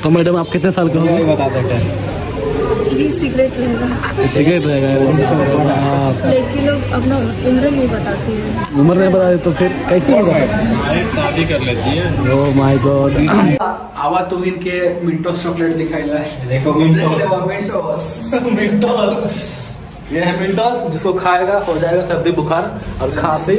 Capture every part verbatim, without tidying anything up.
तो मैडम आप कितने साल के होंगे? बता देते हैं। सिगरेट रहेगा। सिगरेट रहेगा। लड़की लोग अपना उम्र नहीं बताती है। उम्र नहीं बताते तो फिर कैसे होगा? शादी कर लेती है। Oh my God. आवा तू इनके मिंटोस चॉकलेट दिखाइला है। देखो मिंटोस मिंटोस, ये है मिंटोस, जिसको खाएगा हो जाएगा सर्दी बुखार और खांसी।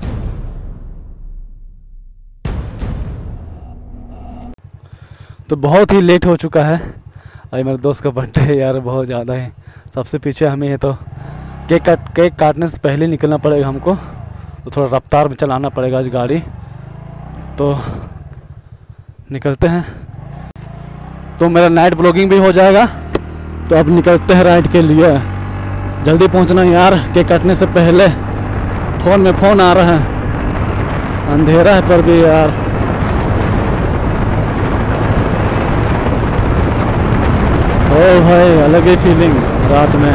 तो बहुत ही लेट हो चुका है। अभी मेरे दोस्त का बर्थडे है यार, बहुत ज़्यादा है। सबसे पीछे हमें है तो केक काट केक काटने से पहले निकलना पड़ेगा हमको, तो थोड़ा रफ्तार में चलाना पड़ेगा आज गाड़ी। तो निकलते हैं, तो मेरा नाइट ब्लॉगिंग भी हो जाएगा। तो अब निकलते हैं राइड के लिए। जल्दी पहुंचना यार, केक काटने से पहले। फ़ोन में फ़ोन आ रहा है, अंधेरा है पर भी यार। ओ भाई अलग ही फीलिंग रात में।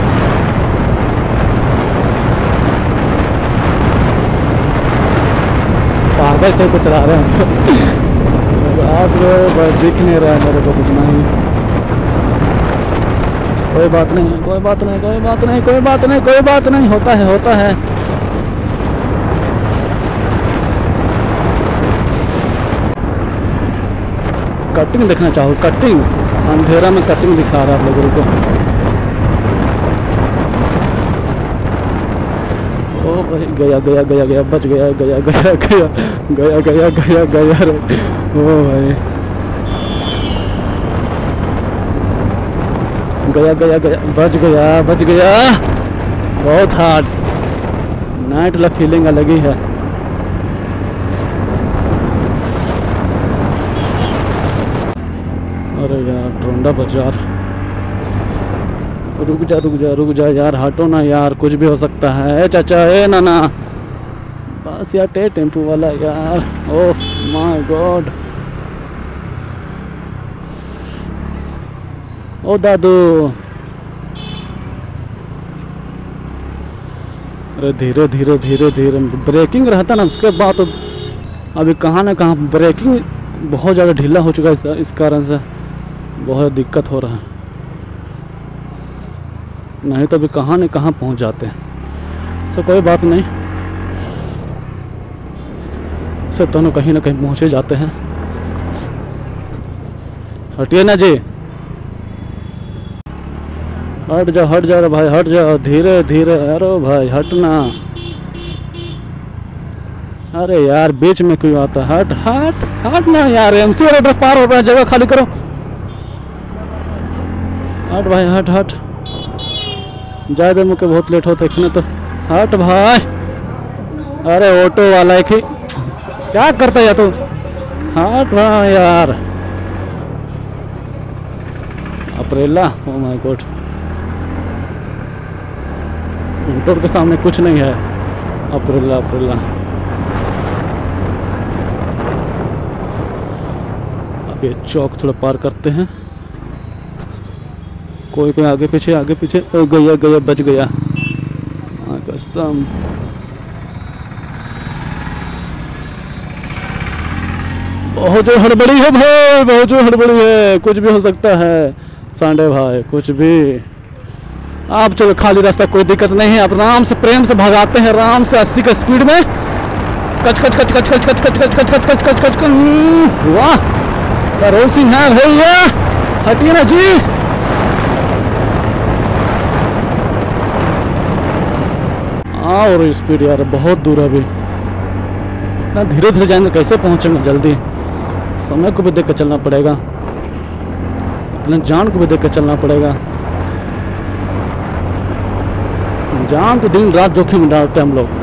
पागल से कुछ चला रहे हैं रात में, दिख नहीं रहा है मेरे को कुछ नहीं। कोई बात नहीं, कोई बात नहीं, कोई बात नहीं, कोई बात नहीं, कोई बात नहीं, होता है, होता है। कटिंग देखना चाहो, कटिंग अंधेरा में कटिंग दिखा रहा है आप लोगों को। ओ भाई गया गया गया गया बच गया गया गया गया गया गया गया गया रे। ओ भाई गया गया गया बच गया बच गया। बहुत हार्ड नाइट वाला फीलिंग अलग ही है। अरे यार टोंडा बाजार, रुक जा रुक जा रुक जा यार, हटो ना यार, कुछ भी हो सकता है। ए चाचा, ए नाना, बस यार टे टेम्पू वाला यार। ओह माय गॉड। ओ दादू, अरे धीरे धीरे धीरे धीरे ब्रेकिंग रहता ना, उसके बाद तो अभी कहाँ ना कहाँ ब्रेकिंग बहुत ज़्यादा ढीला हो चुका है। इस कारण से बहुत दिक्कत हो रहा है, नहीं तो अभी कहाँ न कहाँ पहुँच जाते हैं। सो कोई बात नहीं, सब दोनों कहीं ना कहीं पहुँचे जाते हैं। हटिए ना जी, हट जाओ हट जाओ भाई, हट जाओ धीरे धीरे। अरे भाई हटना, अरे यार बीच में क्यों आता है? हट हट हट ना यार, एमसी वाला ड्रेस पार हो रहा है, जगह खाली करो। हट भाई हट हट, जाए दे मुझे, बहुत लेट होता है तो। हट भाई, अरे ऑटो वाला है कि क्या करता है तू? हट भाई यार, अप्रेला, ओ माय गॉड, इंटोर के सामने कुछ नहीं है। अप्रेला अप्रेला, अब ये चौक थोड़ा पार करते हैं। कोई कोई आगे पीछे आगे पीछे, ओ गया गया बच गया कसम। बहुत जो हड़बड़ी है भाई, बहुत जो हड़बड़ी है, कुछ भी हो सकता है सांडे भाई, कुछ भी। आप चलो खाली रास्ता, कोई दिक्कत नहीं है, आप आराम से प्रेम से भगाते हैं, आराम से अस्सी का स्पीड में। कच कच कच कच कच कच कच कच कच कच कच कच कच। वाह करोल सिंह है भैया, हटिए ना जी। और स्पीड यार बहुत दूर है अभी, इतना धीरे धीरे जाएंगे कैसे पहुंचेंगे जल्दी? समय को भी देख कर चलना पड़ेगा, अपने जान को भी देख कर चलना पड़ेगा। जान तो दिन रात जोखिम में डालते हैं हम लोग।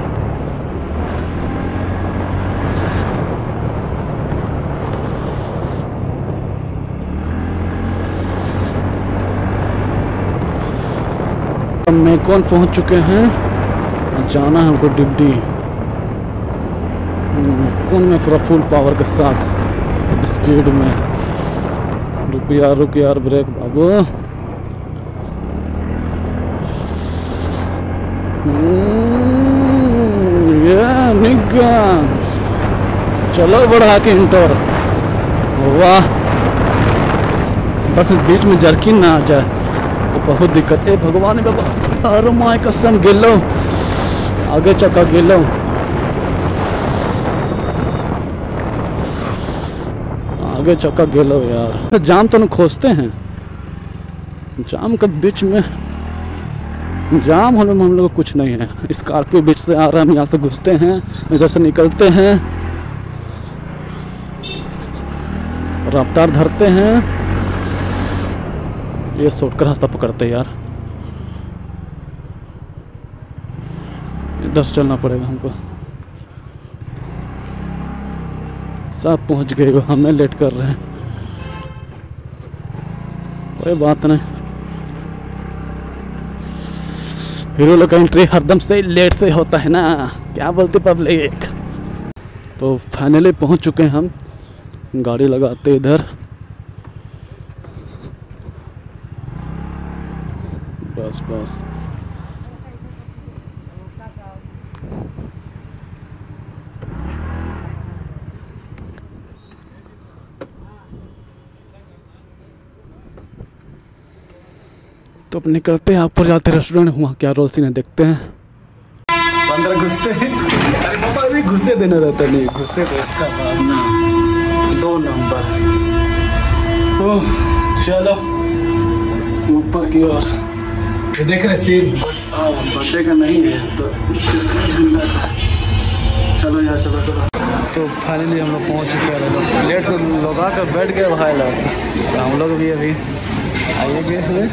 में कौन पहुंच चुके हैं, जाना है हमको डिब्डी। कौन में पूरा फुल पावर के साथ स्पीड में। रुक यार रुक यार, ब्रेक बाबू। ये निगा, चलो बढ़ा के इंटर। वाह बस बीच में जर्किन ना आ जाए तो बहुत दिक्कत है। भगवान बाबा, अरे माय कसम, गिलो आगे चक्का गिलो। आगे चक्का गिलो यार। जाम तो न खोजते हैं, जाम का बीच में जाम होने में हम लोग को कुछ नहीं है। स्कॉर्पियो बीच से आ रहा है, हम यहाँ से घुसते हैं, इधर से निकलते हैं, रफ्तार धरते हैं, ये शॉर्टकट रास्ता पकड़ते हैं यार। इधर से चलना पड़ेगा हमको। सब पहुंच गए, हमें लेट कर रहे हैं, कोई बात नहीं। हीरो लोग का एंट्री हरदम से लेट से होता है ना, क्या बोलते पब्लिक। तो फाइनली पहुंच चुके हैं हम, गाड़ी लगाते इधर। बस बस तो अब निकलते हैं, ऊपर जाते रेस्टोरेंट, वहाँ क्या रोल सीन है देखते हैं। अंदर घुसते हैं, अरे पापा अभी घुसते देना रहता नहीं, घुसते तो इसका ना दो नंबर। ओह चलो ऊपर की ओर, ये देख रहे सीन बर्थडे का नहीं है तो चलो यार, चलो चलो। तो फाइनली हम लोग पहुँच चुके हैं, लेट तो लोग आकर बैठ गए भाई लोग, हम लोग भी अभी आइए गए हुए।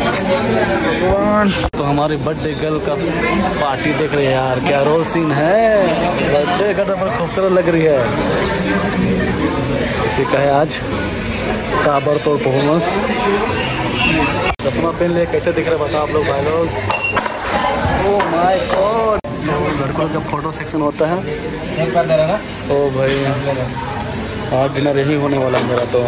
तो हमारी बर्थडे गर्ल का पार्टी देख रहे हैं यार, क्या रोल सीन है। बर्थडे का तो बड़ा खूबसूरत लग रही है। इसी का है आज ताबड़तोड़ परफॉर्मेंस। चश्मा पहन ले, कैसे दिख रहा है बताओ आप लोग भाई लोग। ओह माय गॉड, लड़कों का फोटो सेक्शन होता है। ओ भाई आज डिनर यही होने वाला है मेरा। तो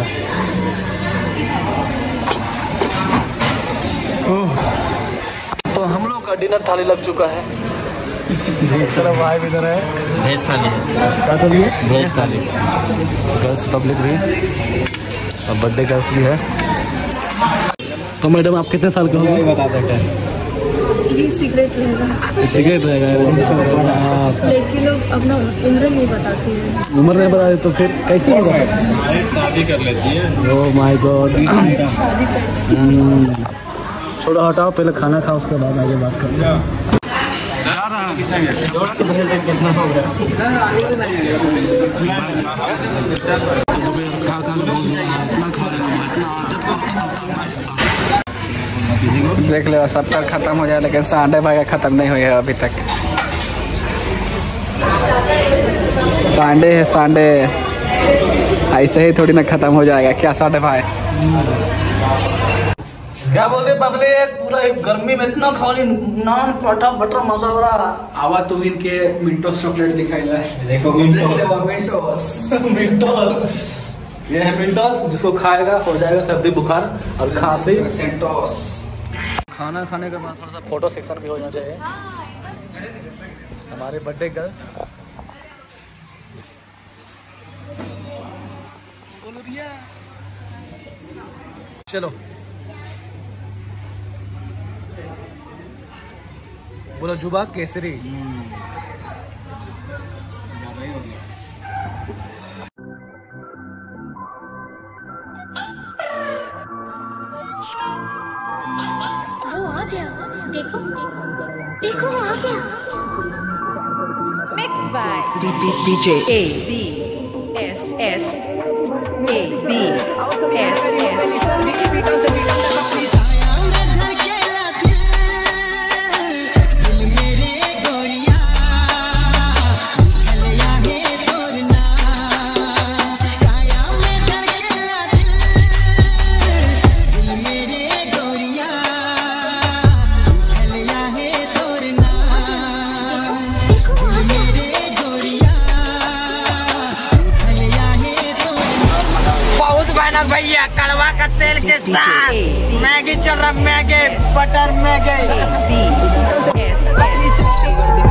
तो हम लोग का डिनर थाली लग चुका है। चलो भाई भी इधर है, भेज थाली है, क्या थाली है? भेज थाली। गर्ल्स पब्लिक भी और बर्थडे गर्ल्स भी है। तो मैडम आप कितने साल के होंगे बता सकते हैं? ये सिगरेट रहेगा, सिगरेट रहेगा। लड़की लोग अपना उम्र नहीं बताती है। उम्र नहीं बताते तो फिर कैसी होगा? शादी कर लेती है। ओह माय गॉड, शादी कर छोड़ो हटाओ, पहले खाना खाओ उसके बाद आगे बात करें। खा खा देख लो सबका खत्म हो जाए, लेकिन सांडे भाई का खत्म नहीं हुआ है अभी तक। सांडे है सांडे, ऐसे ही थोड़ी ना खत्म हो जाएगा क्या सांडे भाई? क्या बोलते पब्लिक, पूरा गर्मी में इतना खाली नान पराठा बटर मसाला। आवा तू इनके मिंटोस चॉकलेट दिखाई ला है, देखो मिंटोस मिंटोस, ये है मिंटोस, जिसको खाएगा हो जाएगा सर्दी बुखार और खांसी। सेंटोस। खाना खाने के बाद थोड़ा सा फोटो सेक्शन भी होना चाहिए। हमारे बर्थडे गर्ल चलो बोलो जुबा केसरी। वो आ गया, देखो देखो वो आ गया। Mixed by DJ A B S S A B S S। भैया कड़वा का तेल के साथ मैगी चल रहा, मैगी बटर मैगी।